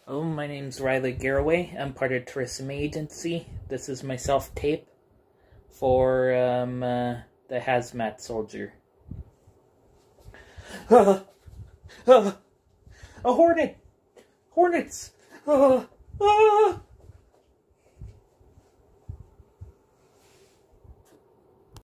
Oh, my name's Garraway. I'm part of Tourism Agency. This is my self-tape for the hazmat soldier. A hornet! Hornets!